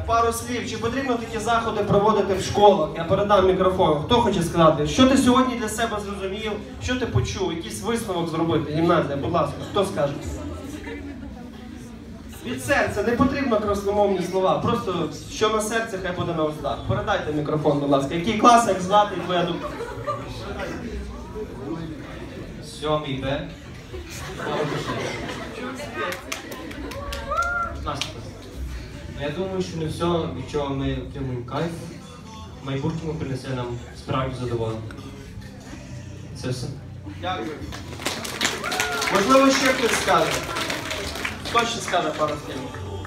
пару слів. Чи потрібно такі заходи проводити в школах? Я передам мікрофон. Хто хоче сказати? Що ти сьогодні для себе зрозумів? Що ти почув? Якийсь висновок зробити? Гімназія, будь ласка, хто скаже? Від серця, не потрібно красномовні слова. Просто що на серці, хай буде на устах. Передайте мікрофон, будь ласка. Який клас, як звати і твоя думка? 7 Б. Я думаю, що не все, від чого ми отримуємо кайф, в майбутньому принесе нам справді задоволення. Це все. Дякую. Можливо, ще хтось скаже. Хто ще скаже пару слів?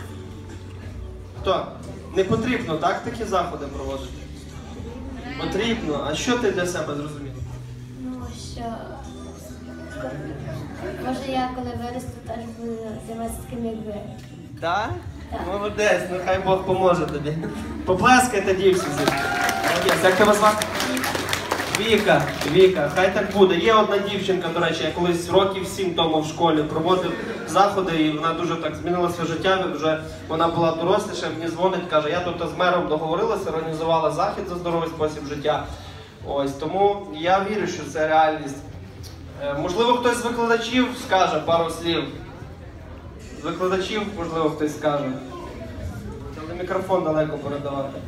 Хто? Не потрібно, так, такі заходи проводити? Потрібно. А що ти для себе зрозумів? Ну, що може я коли виросту теж буду займатися таким, як ви. Так? Молодець, ну хай Бог поможе тобі. Поплескайте дівчинці. Молодець, як тебе звати? Віка, Віка, хай так буде. Є одна дівчинка, до речі, я колись років 7 тому в школі проводив заходи, і вона дуже так змінила своє життя, вже вона була доросліша, мені дзвонить, каже, я тут з мером договорилася, організувала захід за здоровий спосіб життя. Ось, тому я вірю, що це реальність. Можливо, хтось з викладачів скаже пару слів. З викладачів, можливо, хтось скаже. Але мікрофон далеко передавати.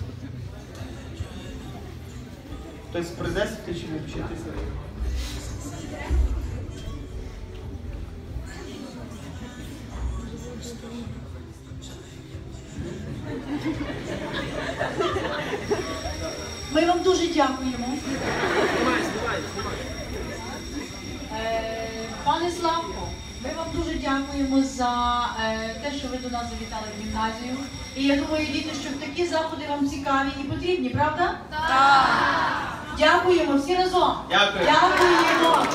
Хтось прийде сюди чи не вчитися? Ми вам дуже дякуємо. Пане Славко, ми вам дуже дякуємо за те, що ви до нас завітали в гімназію. І я думаю, діти, що такі заходи вам цікаві і потрібні, правда? Так! Дякуємо всі разом! Дякую! Дякуємо!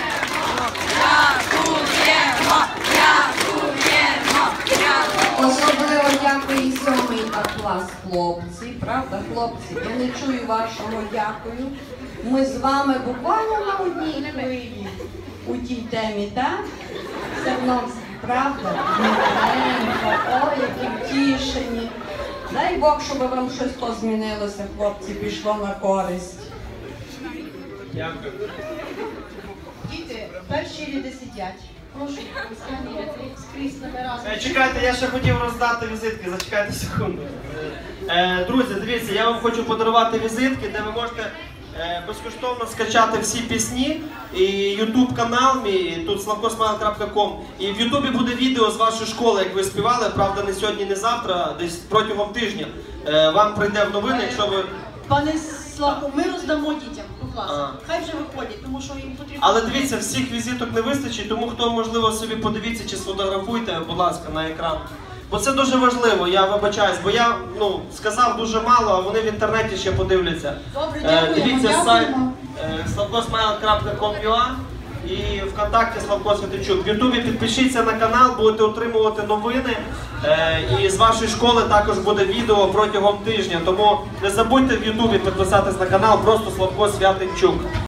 Особливо дякую і 7 клас хлопці, правда, хлопці? Я не чую вашого дякую. Ми з вами буквально на одній хвилі у тій темі, так? Все одно, правда? Ой, які втішені. Дай Бог, щоб вам щось то змінилося, хлопці, пішло на користь. Дякую. Діти, перші ряди сидять. Прошу, останні ряди, скрізь набирати. Чекайте, я ще хотів роздати візитки, зачекайте секунду. Друзі, дивіться, я вам хочу подарувати візитки, де ви можете безкоштовно скачати всі пісні і YouTube канал мій, тут slavkosmile.com. І в Ютубі буде відео з вашої школи, як ви співали, правда не сьогодні, не завтра, десь протягом тижня. Вам прийде в новини, якщо ви... Пане Славко, ми роздамо дітям, будь ласка. Хай вже виходять, тому що їм потрібно... Але дивіться, всіх візиток не вистачить, тому хто, можливо, собі подивіться чи сфотографуйте, будь ласка, на екран. Бо це дуже важливо, я вибачаюсь, бо я сказав дуже мало, а вони в інтернеті ще подивляться. Добре, дякуємо, дивіться сайт дякуємо. slavkosmile.com.ua і ВКонтакті Славко Святичук. В Ютубі підпишіться на канал, будете отримувати новини. І з вашої школи також буде відео протягом тижня. Тому не забудьте в Ютубі підписатись на канал, просто Славко Святичук.